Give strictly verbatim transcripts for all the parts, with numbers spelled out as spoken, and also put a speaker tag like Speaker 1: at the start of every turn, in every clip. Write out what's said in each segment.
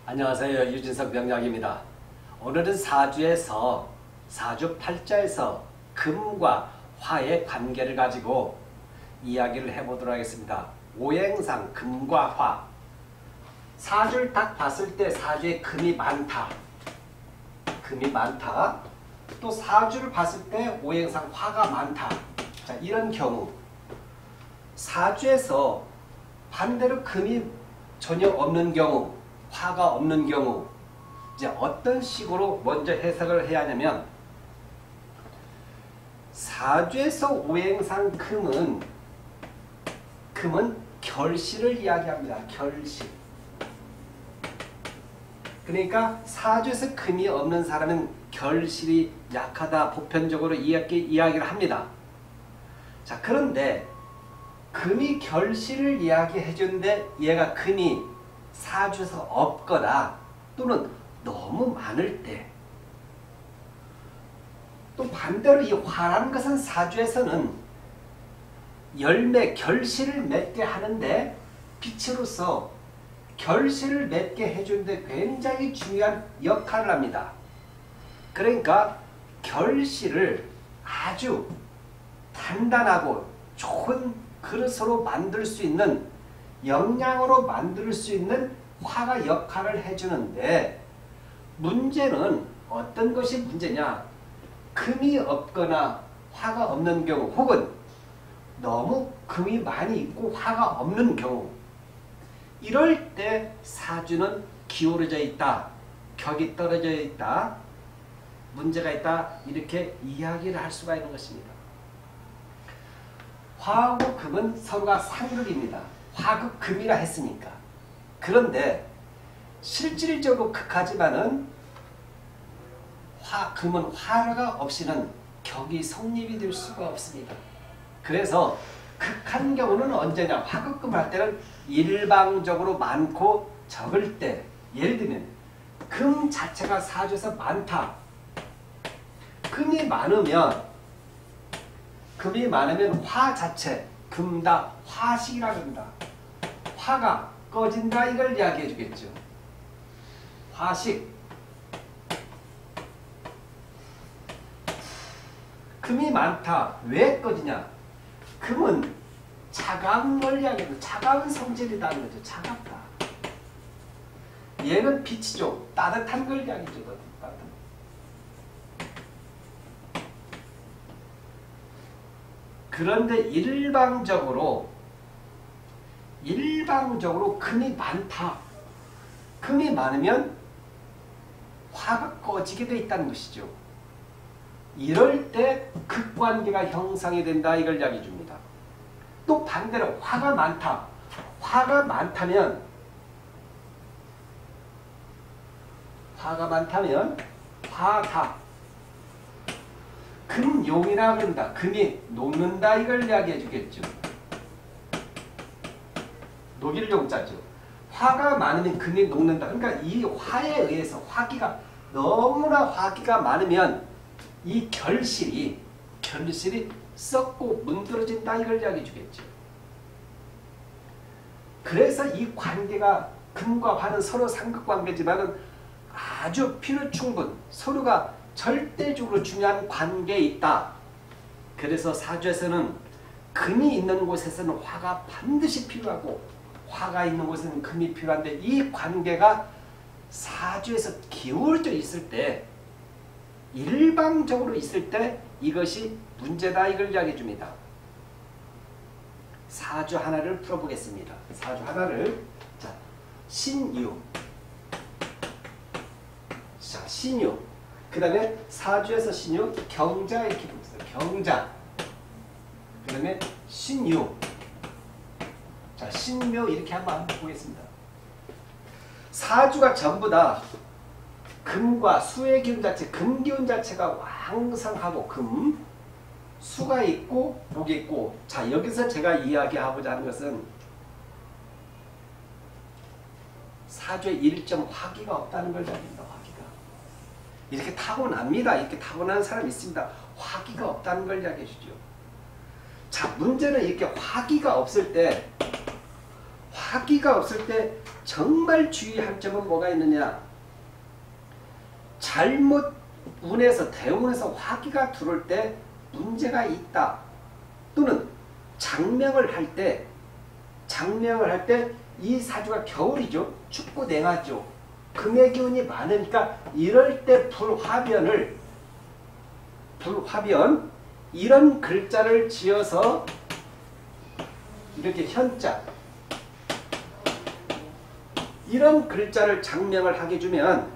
Speaker 1: 안녕하세요. 유진석 명약입니다. 오늘은 사주에서 사주 팔자에서 금과 화의 관계를 가지고 이야기를 해보도록 하겠습니다. 오행상 금과 화. 사주를 딱 봤을 때 사주에 금이 많다. 금이 많다. 또 사주를 봤을 때 오행상 화가 많다. 자, 이런 경우 사주에서 반대로 금이 전혀 없는 경우, 화가 없는 경우 이제 어떤 식으로 먼저 해석을 해야 하냐면, 사주에서 오행상 금은 금은 결실을 이야기합니다. 결실. 그러니까 사주에서 금이 없는 사람은 결실이 약하다, 보편적으로 이야기, 이야기를 합니다. 자, 그런데 금이 결실을 이야기해 주는데 얘가 금이 사주에서 없거나 또는 너무 많을 때, 또 반대로 이 화라는 것은 사주에서는 열매, 결실을 맺게 하는데 빛으로서 결실을 맺게 해주는데 굉장히 중요한 역할을 합니다. 그러니까 결실을 아주 단단하고 좋은 그릇으로 만들 수 있는, 영양으로 만들 수 있는 화가 역할을 해주는데, 문제는 어떤 것이 문제냐? 금이 없거나 화가 없는 경우, 혹은 너무 금이 많이 있고 화가 없는 경우, 이럴 때 사주는 기울어져 있다, 격이 떨어져 있다, 문제가 있다, 이렇게 이야기를 할 수가 있는 것입니다. 화하고 금은 서로가 상극입니다. 화극 금이라 했으니까. 그런데 실질적으로 극하지만은 화, 금은 화가 없이는 격이 성립이 될 수가 없습니다. 그래서 극한 경우는 언제냐? 화극금 할 때는 일방적으로 많고 적을 때, 예를 들면 금 자체가 사주에서 많다. 금이 많으면 금이 많으면 화 자체, 금다, 화식이라고 합니다. 화가 꺼진다, 이걸 이야기해 주겠죠. 화식. 금이 많다. 왜 꺼지냐? 금은 차가운 걸 이야기해요. 차가운 성질이라는 거죠. 차갑다. 얘는 빛이죠. 따뜻한 걸 이야기해줘. 따뜻한. 그런데 일방적으로 일방적으로 금이 많다. 금이 많으면 화가 꺼지게 돼 있다는 것이죠. 이럴 때 극관계가 형성이 된다, 이걸 이야기해 줍니다. 또 반대로 화가 많다. 화가 많다면 화가 많다면 화다. 금용이라 그런다. 금이 녹는다, 이걸 이야기해 주겠죠. 녹일 용자죠. 화가 많으면 금이 녹는다. 그러니까 이 화에 의해서 화기가 너무나 화기가 많으면 이 결실이 결실이 썩고 문드러진다, 이걸 이야기해 주겠죠. 그래서 이 관계가, 금과 화는 서로 상극관계지만은 아주 필요충분, 서로가 절대적으로 중요한 관계에 있다. 그래서 사주에서는 금이 있는 곳에서는 화가 반드시 필요하고, 화가 있는 곳에는 금이 필요한데, 이 관계가 사주에서 기울어져 있을 때, 일방적으로 있을 때 이것이 문제다, 이걸 이야기해 줍니다. 사주 하나를 풀어보겠습니다. 사주 하나를. 자, 신유. 자, 신유. 그 다음에 사주에서 신유, 경자, 이렇게 보겠습니다. 경자. 그 다음에 신유. 자, 신묘, 이렇게 한번 보겠습니다. 사주가 전부 다 금과 수의 기운 자체, 금 기운 자체가 왕성하고, 금, 수가 있고 목이 있고. 자, 여기서 제가 이야기하고자 하는 것은 사주에 일점 화기가 없다는 걸 잡니다. 화기가. 이렇게 타고납니다. 이렇게 타고난 사람이 있습니다. 화기가 없다는 걸 이야기해 주죠. 자, 문제는 이렇게 화기가 없을 때, 화기가 없을 때 정말 주의할 점은 뭐가 있느냐. 잘못 운에서 대운에서 화기가 들어올 때 문제가 있다. 또는 장명을 할 때 장명을 할 때 이 사주가 겨울이죠. 춥고 냉하죠. 금의 기운이 많으니까 이럴 때 불화변을 불화변 이런 글자를 지어서 이렇게 현자 이런 글자를 장명을 하게 주면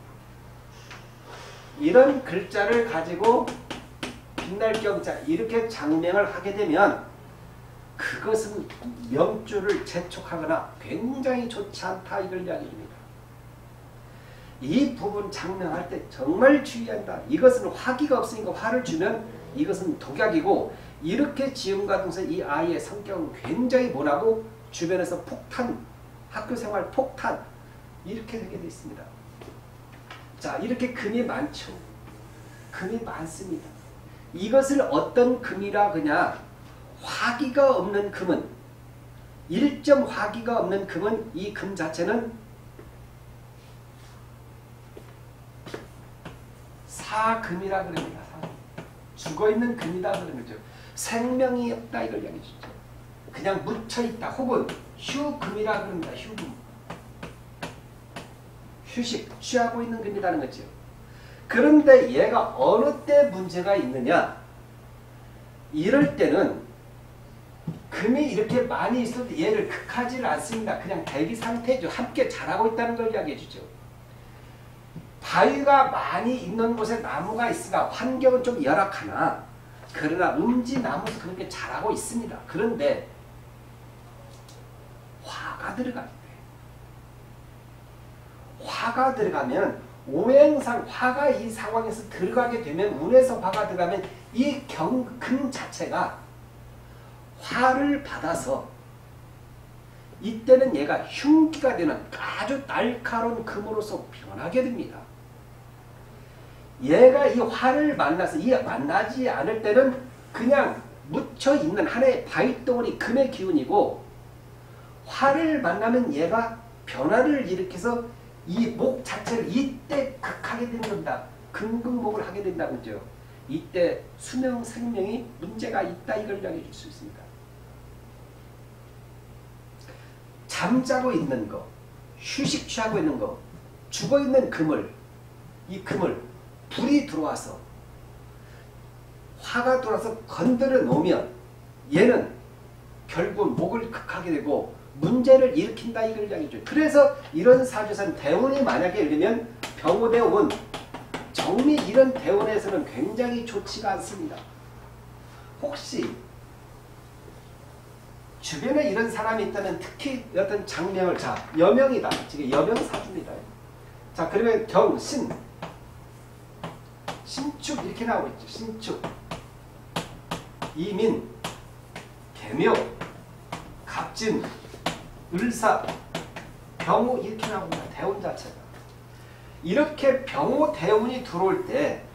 Speaker 1: 이런 글자를 가지고 빛날 경자 이렇게 장명을 하게 되면 그것은 명주를 재촉하거나 굉장히 좋지 않다 이걸 이야기합니다. 이 부분 장명할 때 정말 주의한다. 이것은 화기가 없으니까 화를 주면 이것은 독약이고 이렇게 지음과 동서 이 아이의 성격은 굉장히 모나고 주변에서 폭탄, 학교생활 폭탄 이렇게 되게 되어 있습니다. 자, 이렇게 금이 많죠. 금이 많습니다. 이것을 어떤 금이라 그냐. 화기가 없는 금은 일점 화기가 없는 금은 이 금 자체는 사금이라 그럽니다. 죽어있는 금이다 그런 거죠. 생명이 없다 이걸 이야기해 주죠. 그냥 묻혀있다 혹은 휴금이라 그럽니다. 휴금. 휴식, 취하고 있는 금이라는 거죠. 그런데 얘가 어느 때 문제가 있느냐. 이럴 때는 금이 이렇게 많이 있어도 얘를 극하지를 않습니다. 그냥 대기 상태죠. 함께 자라고 있다는 걸 이야기해 주죠. 바위가 많이 있는 곳에 나무가 있으나 환경은 좀 열악하나 그러나 음지나무도 그렇게 자라고 있습니다. 그런데 화가 들어가요. 화가 들어가면 오행상 화가 이 상황에서 들어가게 되면 운에서 화가 들어가면 이 경, 금 자체가 화를 받아서 이때는 얘가 흉기가 되는 아주 날카로운 금으로서 변하게 됩니다. 얘가 이 화를 만나서 이 만나지 않을 때는 그냥 묻혀있는 하나의 바위덩어리 금의 기운이고 화를 만나면 얘가 변화를 일으켜서 이 목 자체를 이때 극하게 되는 겁니다. 금극목을 하게 된다는 거죠. 이때 수명 생명이 문제가 있다 이걸 이야기해 줄 수 있습니다. 잠자고 있는 거, 휴식 취하고 있는 거, 죽어있는 금을 이 금을 불이 들어와서 화가 들어와서 건드려 놓으면 얘는 결국 목을 극하게 되고 문제를 일으킨다 이걸 이야기죠. 그래서 이런 사주에서는 대운이 만약에 이르면 병호대운, 정미 이런 대운에서는 굉장히 좋지가 않습니다. 혹시 주변에 이런 사람이 있다면 특히 어떤 장명을 자 여명이다. 지금 여명 사주입니다. 자 그러면 경, 신, 신축 이렇게 나오고 있죠. 신축, 이민, 계묘, 갑진, 을사, 병호 이렇게 나옵니다. 대운 자체가. 이렇게 병호 대운이 들어올 때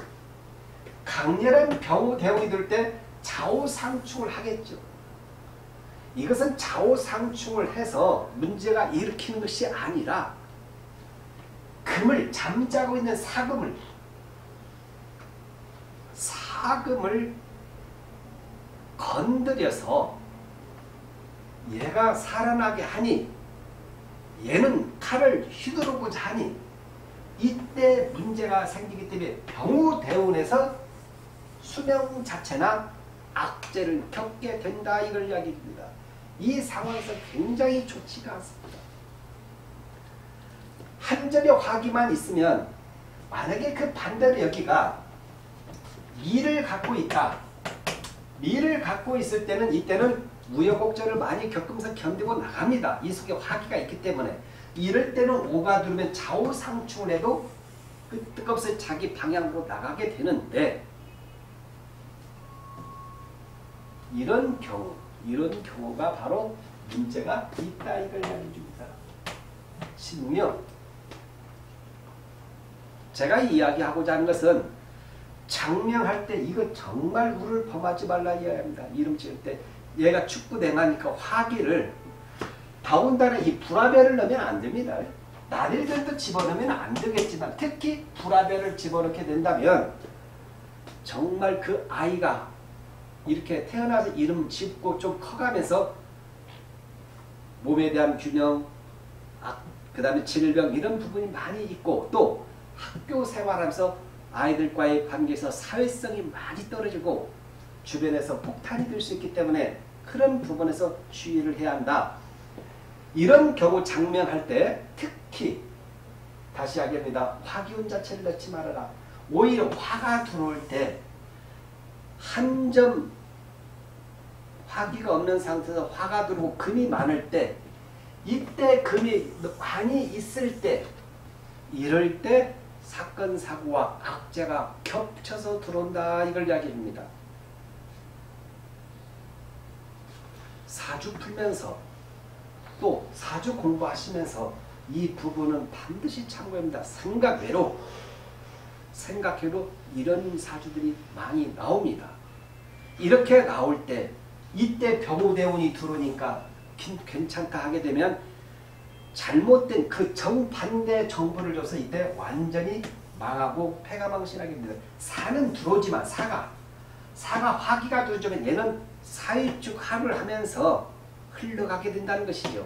Speaker 1: 강렬한 병호 대운이 들어올 때 좌우상충을 하겠죠. 이것은 좌우상충을 해서 문제가 일으키는 것이 아니라 금을 잠자고 있는 사금을 사금을 건드려서 얘가 살아나게 하니 얘는 칼을 휘두르고자 하니 이때 문제가 생기기 때문에 병우대운에서 수명 자체나 악재를 겪게 된다 이걸 이야기합니다. 이 상황에서 굉장히 좋지가 않습니다. 한 점의 화기만 있으면 만약에 그 반대로 여기가 미를 갖고 있다. 미를 갖고 있을 때는 이때는 우여곡절을 많이 겪으면서 견디고 나갑니다. 이 속에 화기가 있기 때문에. 이럴 때는 오가 들으면 좌우상충을 해도 끄떡없이 자기 방향으로 나가게 되는데 이런 경우, 이런 경우가 바로 문제가 있다 이걸 알려줍니다. 신명. 제가 이야기하고자 하는 것은 장명할 때 이거 정말 우를 범하지 말라 이야기합니다. 이름 지을 때 얘가 축구 냉하니까 화기를 더군다나 이 불화별을 넣으면 안 됩니다. 나일들도 집어넣으면 안 되겠지만 특히 불화별을 집어넣게 된다면 정말 그 아이가 이렇게 태어나서 이름 짓고 좀 커가면서 몸에 대한 균형, 아, 그 다음에 질병 이런 부분이 많이 있고 또 학교 생활하면서 아이들과의 관계에서 사회성이 많이 떨어지고 주변에서 폭탄이 될 수 있기 때문에 그런 부분에서 주의를 해야 한다. 이런 경우 장명할 때 특히 다시 하겠습니다. 화기운 자체를 넣지 말아라. 오히려 화가 들어올 때 한 점 화기가 없는 상태에서 화가 들어오고 금이 많을 때 이때 금이 많이 있을 때 이럴 때 사건 사고와 악재가 겹쳐서 들어온다 이걸 이야기합니다. 사주 풀면서 또 사주 공부하시면서 이 부분은 반드시 참고합니다. 생각외로 생각외로 이런 사주들이 많이 나옵니다. 이렇게 나올 때 이때 병우대운이 들어오니까 괜찮다 하게 되면 잘못된 그 정반대 정보를 줘서 이때 완전히 망하고 패가망신하게 됩니다. 사는 들어오지만 사가 사가 화기가 들어오면 얘는 사일축 합을 하면서 흘러가게 된다는 것이죠.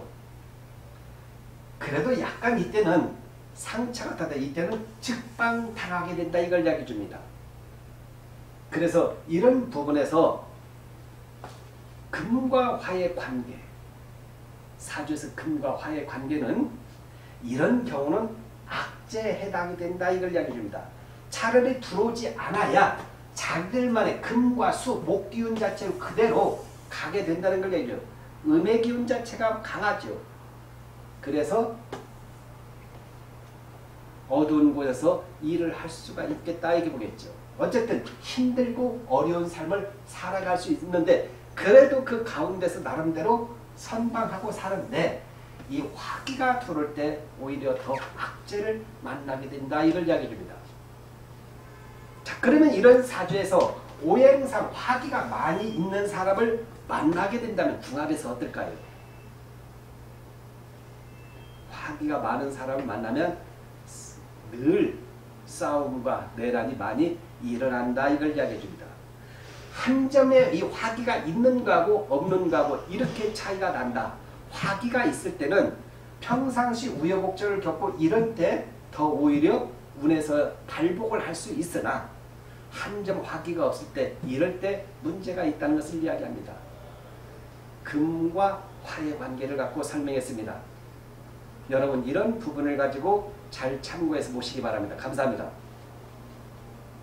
Speaker 1: 그래도 약간 이때는 상처가 타다 이때는 직방당하게 된다 이걸 이야기해 줍니다. 그래서 이런 부분에서 금과 화의 관계, 사주에서 금과 화의 관계는 이런 경우는 악재에 해당이 된다 이걸 이야기해 줍니다. 차라리 들어오지 않아야 자기들만의 금과 수, 목기운 자체로 그대로 가게 된다는 걸 얘기해요. 음의 기운 자체가 강하죠. 그래서 어두운 곳에서 일을 할 수가 있겠다 이렇게 보겠죠. 어쨌든 힘들고 어려운 삶을 살아갈 수 있는데 그래도 그 가운데서 나름대로 선방하고 사는데 이 화기가 들어올 때 오히려 더 악재를 만나게 된다 이걸 이야기해 줍니다. 자, 그러면 이런 사주에서 오행상 화기가 많이 있는 사람을 만나게 된다면 궁합에서 어떨까요? 화기가 많은 사람을 만나면 늘 싸움과 내란이 많이 일어난다 이걸 이야기해 줍니다. 한 점에 이 화기가 있는 거하고 없는 거하고 이렇게 차이가 난다. 화기가 있을 때는 평상시 우여곡절을 겪고 이럴 때 더 오히려 운에서 발복을 할 수 있으나 한 점 화기가 없을 때 이럴 때 문제가 있다는 것을 이야기합니다. 금과 화의 관계를 갖고 설명했습니다. 여러분 이런 부분을 가지고 잘 참고해서 보시기 바랍니다. 감사합니다.